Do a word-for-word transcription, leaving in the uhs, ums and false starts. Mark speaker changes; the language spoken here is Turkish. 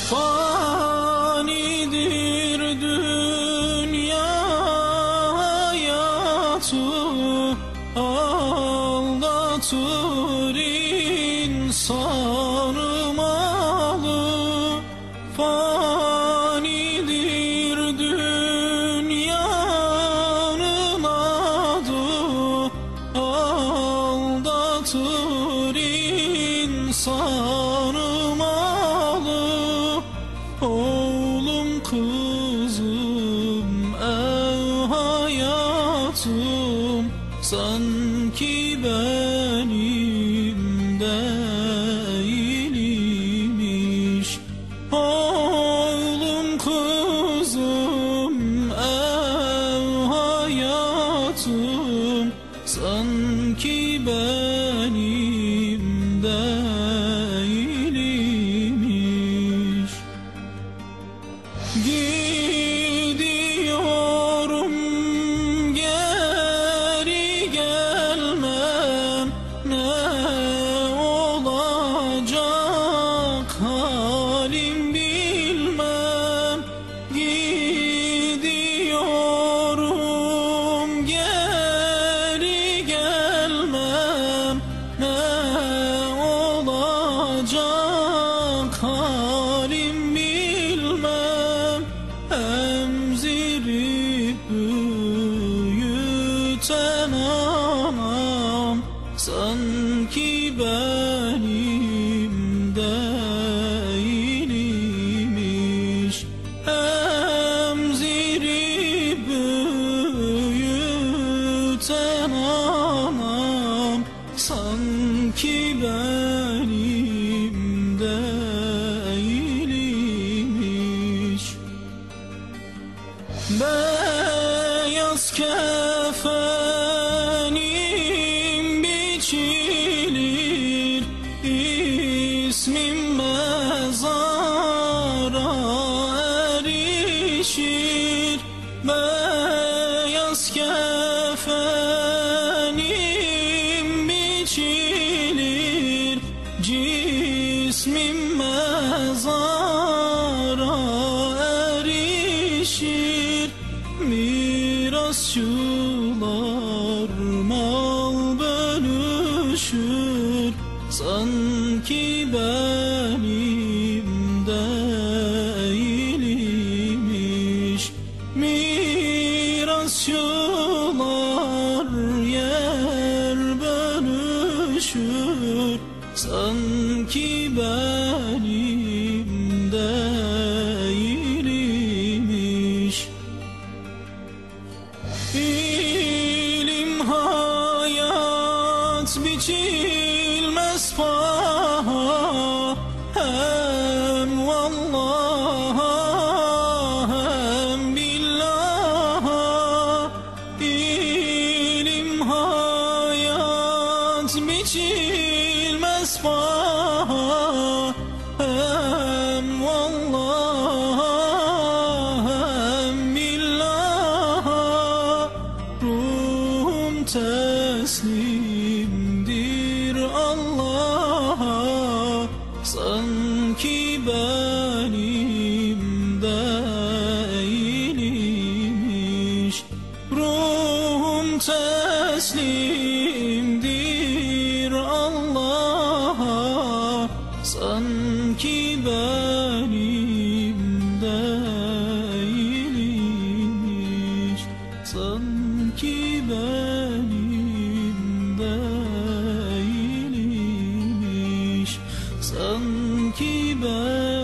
Speaker 1: Fanidir dünya hayatı, aldatır insanı malı. Fanidir dünyanın adı, aldatır insanı malı. Oğlum kızım ev hayatım, sanki benim değilmiş. Oğlum kızım ev hayatım, sanki benim değilmiş. Gidiyorum geri gelmem, ne olacak halim bilmem. Gidiyorum geri gelmem, ne olacak halim bilmem. Emzirip büyüten anam, sanki benim değilmiş. Emzirip büyüten anam, sanki benim değilmiş. Beyaz kefenim biçilir, ismim mezara erişir. Beyaz kefenim biçilir, cismim mezara erişir. Mirasçılar mal bölüşür, sanki benim değilmiş. Mirasçılar yer bölüşür, sanki benim değilmiş. İlim hayat biçilmez paha, hem vallaha hem billaha. İlim hayat biçilmez paha, hem vallaha hem billaha. Ruhum teslimdir Allah'a, sanki benim değilmiş. Ruhum teslimdir Allah'a, sanki benim değilmiş. Sanki benim değilmiş. Sanki ben